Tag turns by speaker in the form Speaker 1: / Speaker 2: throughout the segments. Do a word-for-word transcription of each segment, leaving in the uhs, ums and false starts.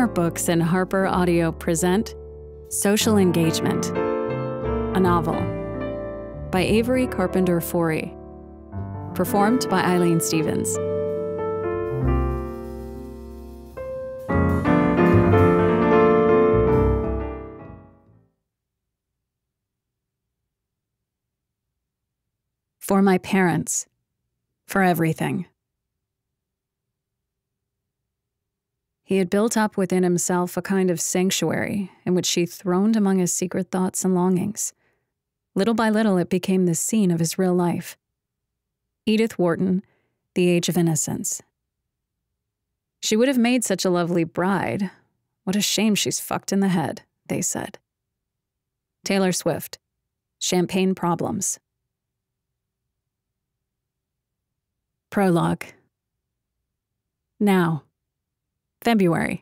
Speaker 1: Warner Books and Harper Audio present Social Engagement, a novel by Avery Carpenter Forrey, performed by Eileen Stevens. For my parents, for everything. He had built up within himself a kind of sanctuary in which she throned among his secret thoughts and longings. Little by little, it became the scene of his real life. Edith Wharton, The Age of Innocence. She would have made such a lovely bride. What a shame she's fucked in the head, they said. Taylor Swift, Champagne Problems. Prologue. Now. February.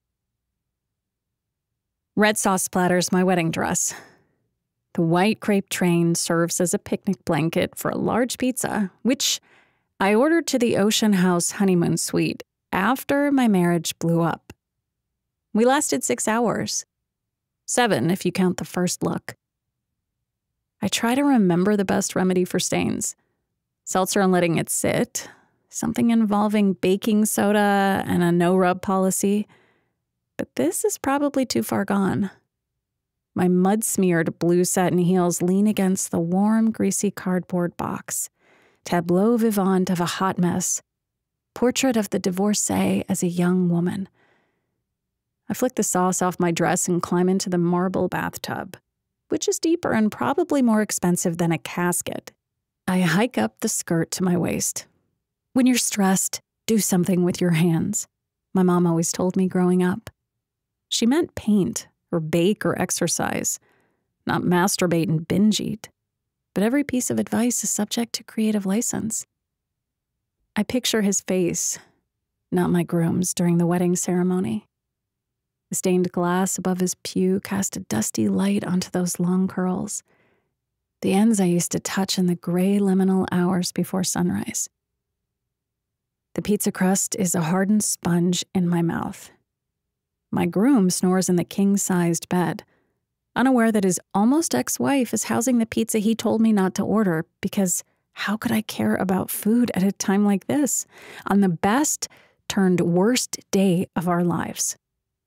Speaker 1: Red sauce splatters my wedding dress. The white crepe train serves as a picnic blanket for a large pizza, which I ordered to the Ocean House honeymoon suite after my marriage blew up. We lasted six hours. Seven if you count the first look. I try to remember the best remedy for stains. Seltzer and letting it sit. Something involving baking soda and a no-rub policy. But this is probably too far gone. My mud-smeared blue satin heels lean against the warm, greasy cardboard box. Tableau vivant of a hot mess. Portrait of the divorcee as a young woman. I flick the sauce off my dress and climb into the marble bathtub, which is deeper and probably more expensive than a casket. I hike up the skirt to my waist. When you're stressed, do something with your hands. My mom always told me growing up. She meant paint or bake or exercise, not masturbate and binge eat. But every piece of advice is subject to creative license. I picture his face, not my groom's, during the wedding ceremony. The stained glass above his pew cast a dusty light onto those long curls, the ends I used to touch in the gray liminal hours before sunrise. The pizza crust is a hardened sponge in my mouth. My groom snores in the king-sized bed, unaware that his almost ex-wife is housing the pizza he told me not to order, because how could I care about food at a time like this, on the best turned worst day of our lives?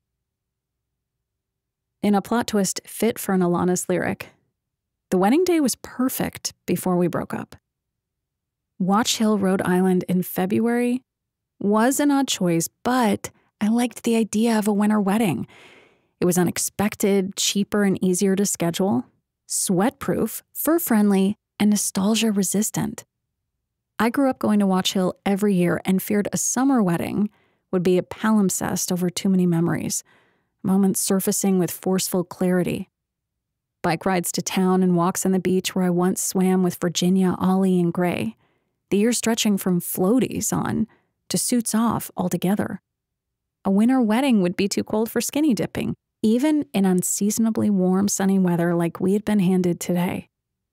Speaker 1: In a plot twist fit for an Alanis lyric, the wedding day was perfect before we broke up. Watch Hill, Rhode Island in February was an odd choice, but I liked the idea of a winter wedding. It was unexpected, cheaper, and easier to schedule, sweat-proof, fur-friendly, and nostalgia-resistant. I grew up going to Watch Hill every year and feared a summer wedding would be a palimpsest over too many memories, moments surfacing with forceful clarity. Bike rides to town and walks on the beach where I once swam with Virginia, Ollie, and Gray. The year stretching from floaties on to suits off altogether. A winter wedding would be too cold for skinny dipping, even in unseasonably warm, sunny weather like we had been handed today.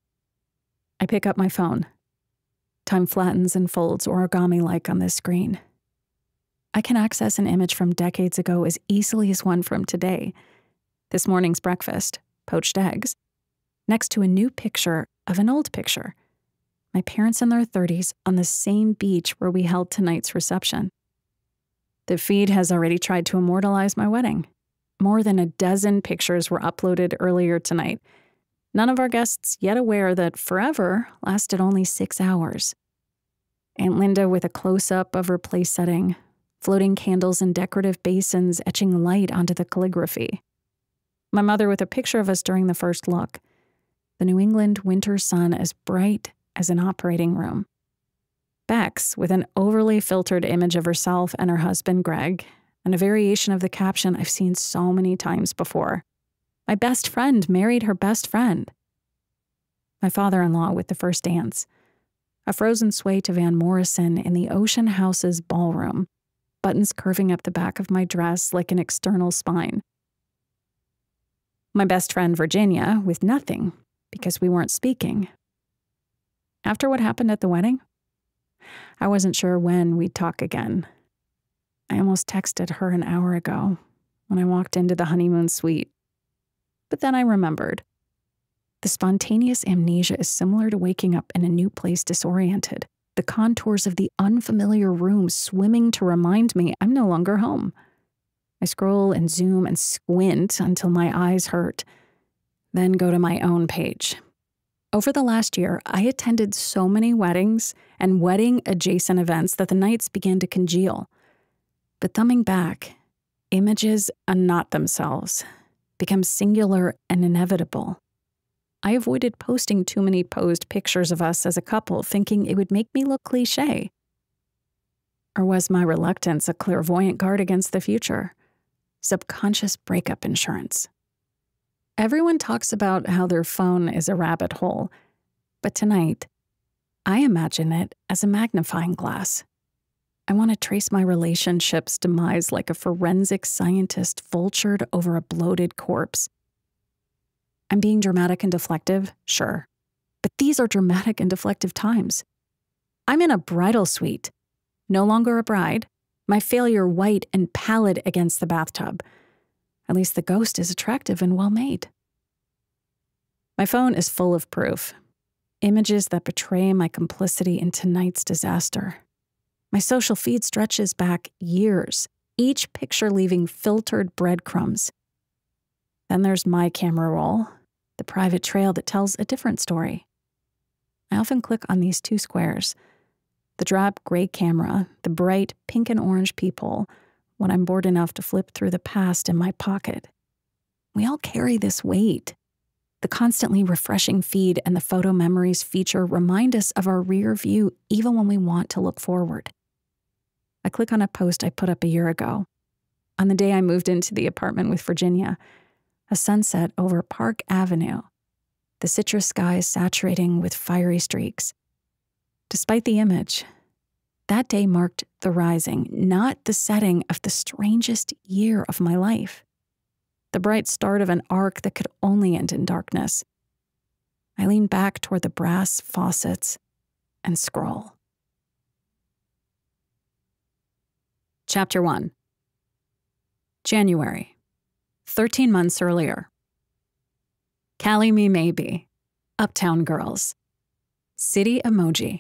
Speaker 1: I pick up my phone. Time flattens and folds origami-like on this screen. I can access an image from decades ago as easily as one from today. This morning's breakfast, poached eggs, next to a new picture of an old picture. My parents in their thirties on the same beach where we held tonight's reception. The feed has already tried to immortalize my wedding. More than a dozen pictures were uploaded earlier tonight. None of our guests yet aware that forever lasted only six hours. Aunt Linda with a close-up of her place setting, floating candles and decorative basins etching light onto the calligraphy. My mother with a picture of us during the first look. The New England winter sun as bright as an operating room. Bex with an overly filtered image of herself and her husband, Greg, and a variation of the caption I've seen so many times before. My best friend married her best friend. My father-in-law with the first dance. A frozen sway to Van Morrison in the Ocean House's ballroom, buttons curving up the back of my dress like an external spine. My best friend, Virginia, with nothing, because we weren't speaking. After what happened at the wedding, I wasn't sure when we'd talk again. I almost texted her an hour ago, when I walked into the honeymoon suite. But then I remembered. The spontaneous amnesia is similar to waking up in a new place disoriented, the contours of the unfamiliar room swimming to remind me I'm no longer home. I scroll and zoom and squint until my eyes hurt, then go to my own page. Over the last year, I attended so many weddings and wedding-adjacent events that the nights began to congeal. But thumbing back, images are not themselves, become singular and inevitable. I avoided posting too many posed pictures of us as a couple, thinking it would make me look cliché. Or was my reluctance a clairvoyant guard against the future? Subconscious breakup insurance. Everyone talks about how their phone is a rabbit hole, but tonight, I imagine it as a magnifying glass. I want to trace my relationship's demise like a forensic scientist vultured over a bloated corpse. I'm being dramatic and deflective, sure, but these are dramatic and deflective times. I'm in a bridal suite, no longer a bride, my failure white and pallid against the bathtub. At least the ghost is attractive and well-made. My phone is full of proof, images that betray my complicity in tonight's disaster. My social feed stretches back years, each picture leaving filtered breadcrumbs. Then there's my camera roll, the private trail that tells a different story. I often click on these two squares, the drab gray camera, the bright pink and orange people, when I'm bored enough to flip through the past in my pocket. We all carry this weight. The constantly refreshing feed and the photo memories feature remind us of our rear view even when we want to look forward. I click on a post I put up a year ago. On the day I moved into the apartment with Virginia, a sunset over Park Avenue, the citrus sky saturating with fiery streaks. Despite the image, that day marked the rising, not the setting of the strangest year of my life. The bright start of an arc that could only end in darkness. I lean back toward the brass faucets and scroll. Chapter one. January. Thirteen months earlier. Callie me maybe. Uptown girls. City emoji.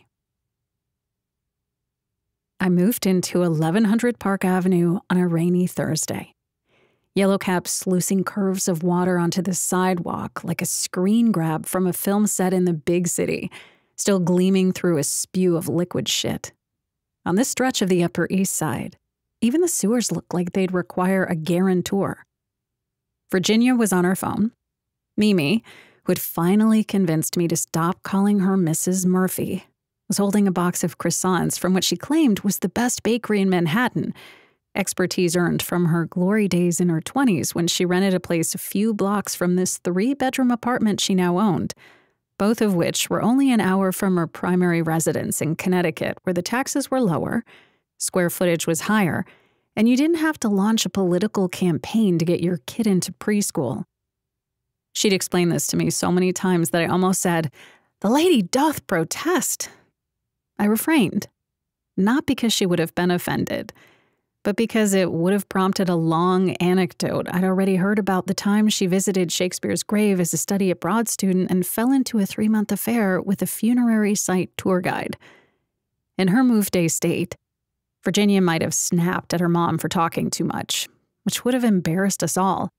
Speaker 1: I moved into eleven hundred Park Avenue on a rainy Thursday. Yellow caps sluicing curves of water onto the sidewalk like a screen grab from a film set in the big city, still gleaming through a spew of liquid shit. On this stretch of the Upper East Side, even the sewers looked like they'd require a guarantor. Virginia was on her phone. Mimi, who had finally convinced me to stop calling her Missus Murphy, was holding a box of croissants from what she claimed was the best bakery in Manhattan, expertise earned from her glory days in her twenties when she rented a place a few blocks from this three-bedroom apartment she now owned, both of which were only an hour from her primary residence in Connecticut, where the taxes were lower, square footage was higher, and you didn't have to launch a political campaign to get your kid into preschool. She'd explained this to me so many times that I almost said, "The lady doth protest." I refrained, not because she would have been offended, but because it would have prompted a long anecdote I'd already heard about the time she visited Shakespeare's grave as a study abroad student and fell into a three-month affair with a funerary site tour guide. In her move-day state, Virginia might have snapped at her mom for talking too much, which would have embarrassed us all.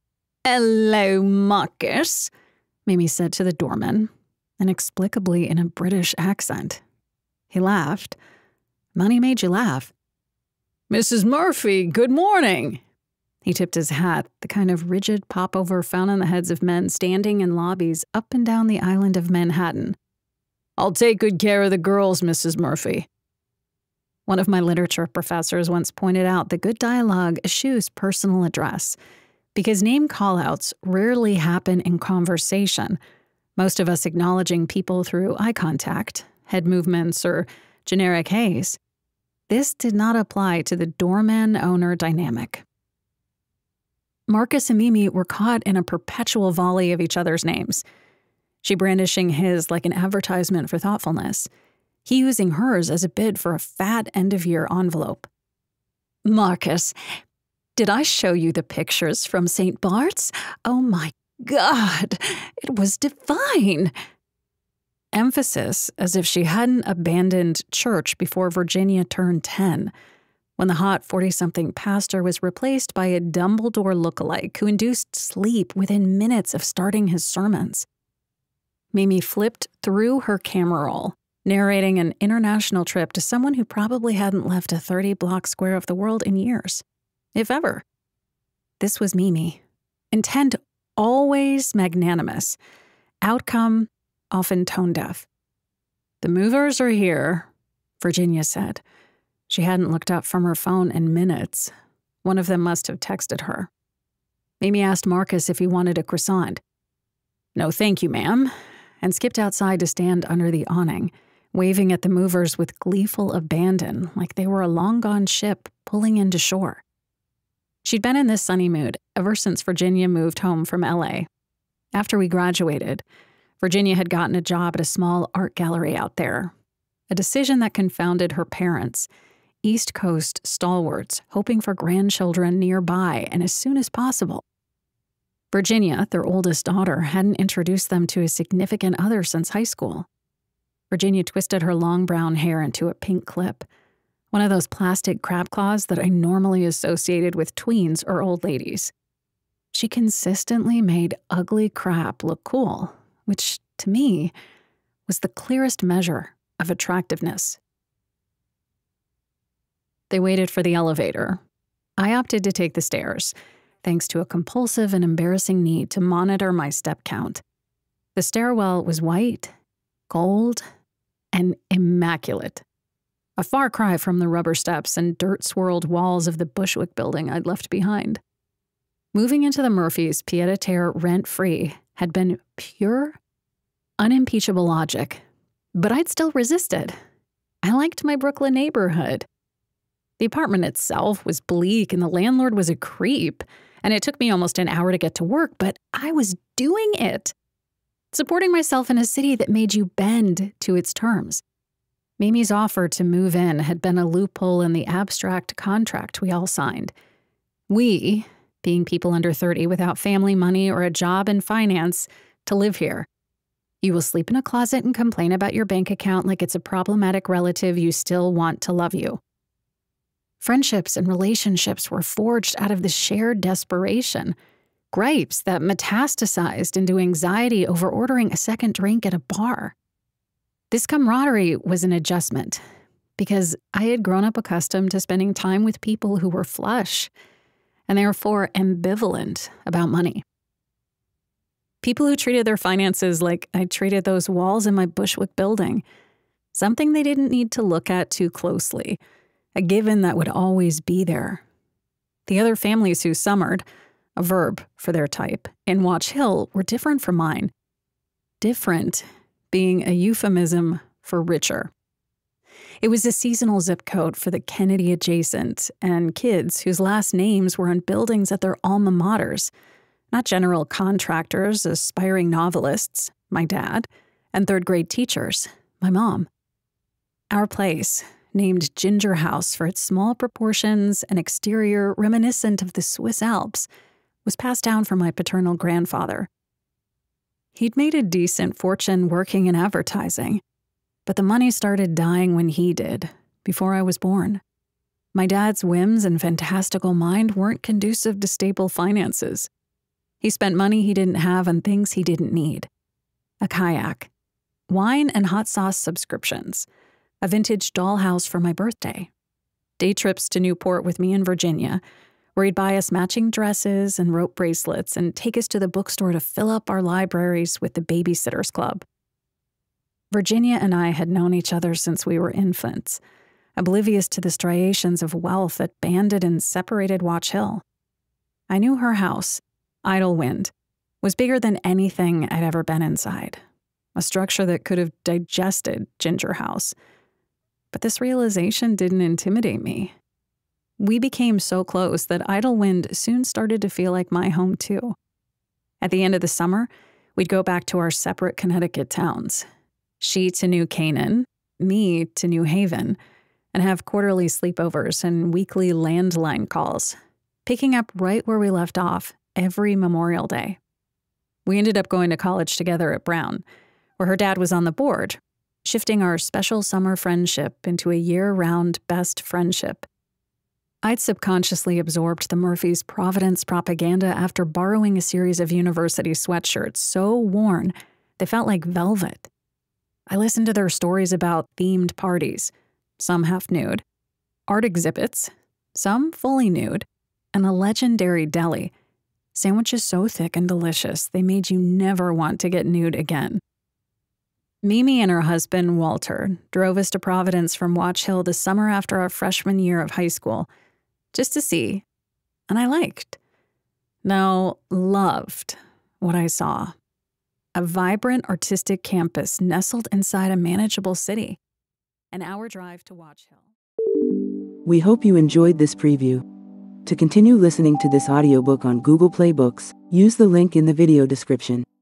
Speaker 1: "Hello, Marcus," Mimi said to the doorman, inexplicably in a British accent. He laughed. Money made you laugh. "Missus Murphy, good morning." He tipped his hat, the kind of rigid popover found on the heads of men standing in lobbies up and down the island of Manhattan. "I'll take good care of the girls, Missus Murphy." One of my literature professors once pointed out that good dialogue eschews personal address, because name callouts rarely happen in conversation, most of us acknowledging people through eye contact, head movements, or generic haze. This did not apply to the doorman-owner dynamic. Marcus and Mimi were caught in a perpetual volley of each other's names, she brandishing his like an advertisement for thoughtfulness, he using hers as a bid for a fat end-of-year envelope. "Marcus, Did I show you the pictures from Saint Bart's? Oh my God, it was divine. Emphasis as if she hadn't abandoned church before Virginia turned ten, when the hot forty-something pastor was replaced by a Dumbledore lookalike who induced sleep within minutes of starting his sermons. Mimi flipped through her camera roll, narrating an international trip to someone who probably hadn't left a thirty-block square of the world in years, if ever. This was Mimi. Intent always magnanimous. Outcome often tone-deaf. "The movers are here," Virginia said. She hadn't looked up from her phone in minutes. One of them must have texted her. Mimi asked Marcus if he wanted a croissant. "No, thank you, ma'am," and skipped outside to stand under the awning, waving at the movers with gleeful abandon, like they were a long-gone ship pulling into shore. She'd been in this sunny mood ever since Virginia moved home from L A. After we graduated, Virginia had gotten a job at a small art gallery out there, a decision that confounded her parents, East Coast stalwarts hoping for grandchildren nearby and as soon as possible. Virginia, their oldest daughter, hadn't introduced them to a significant other since high school. Virginia twisted her long brown hair into a pink clip, one of those plastic crab claws that I normally associated with tweens or old ladies. She consistently made ugly crap look cool, which, to me, was the clearest measure of attractiveness. They waited for the elevator. I opted to take the stairs, thanks to a compulsive and embarrassing need to monitor my step count. The stairwell was white, gold, and immaculate. A far cry from the rubber steps and dirt-swirled walls of the Bushwick building I'd left behind. Moving into the Murphys' pied-à-terre rent-free had been pure, unimpeachable logic, but I'd still resisted. I liked my Brooklyn neighborhood. The apartment itself was bleak and the landlord was a creep, and it took me almost an hour to get to work, but I was doing it. Supporting myself in a city that made you bend to its terms. Mimi's offer to move in had been a loophole in the abstract contract we all signed. We, being people under thirty without family money or a job in finance, to live here. You will sleep in a closet and complain about your bank account like it's a problematic relative you still want to love you. Friendships and relationships were forged out of the shared desperation, gripes that metastasized into anxiety over ordering a second drink at a bar. This camaraderie was an adjustment, because I had grown up accustomed to spending time with people who were flush, and therefore ambivalent about money. People who treated their finances like I treated those walls in my Bushwick building, something they didn't need to look at too closely, a given that would always be there. The other families who summered, a verb for their type, in Watch Hill were different from mine. Different being a euphemism for richer. It was a seasonal zip code for the Kennedy adjacent and kids whose last names were on buildings at their alma maters, not general contractors, aspiring novelists, my dad, and third grade teachers, my mom. Our place, named Ginger House for its small proportions and exterior reminiscent of the Swiss Alps, was passed down from my paternal grandfather. He'd made a decent fortune working in advertising, but the money started dying when he did, before I was born. My dad's whims and fantastical mind weren't conducive to stable finances. He spent money he didn't have on things he didn't need. A kayak, wine and hot sauce subscriptions, a vintage dollhouse for my birthday, day trips to Newport with me and Virginia, where he'd buy us matching dresses and rope bracelets and take us to the bookstore to fill up our libraries with the Babysitters Club. Virginia and I had known each other since we were infants, oblivious to the striations of wealth that banded and separated Watch Hill. I knew her house, Idlewind, was bigger than anything I'd ever been inside, a structure that could have digested Ginger House. But this realization didn't intimidate me. We became so close that Idlewind soon started to feel like my home too. At the end of the summer, we'd go back to our separate Connecticut towns. She to New Canaan, me to New Haven, and have quarterly sleepovers and weekly landline calls, picking up right where we left off every Memorial Day. We ended up going to college together at Brown, where her dad was on the board, shifting our special summer friendship into a year-round best friendship. I'd subconsciously absorbed the Murphys' Providence propaganda after borrowing a series of university sweatshirts so worn they felt like velvet. I listened to their stories about themed parties, some half-nude, art exhibits, some fully nude, and a legendary deli, sandwiches so thick and delicious they made you never want to get nude again. Mimi and her husband, Walter, drove us to Providence from Watch Hill the summer after our freshman year of high school, just to see, and I liked, no, loved what I saw. A vibrant artistic campus nestled inside a manageable city. An hour drive to Watch Hill.
Speaker 2: We hope you enjoyed this preview. To continue listening to this audiobook on Google Play Books, use the link in the video description.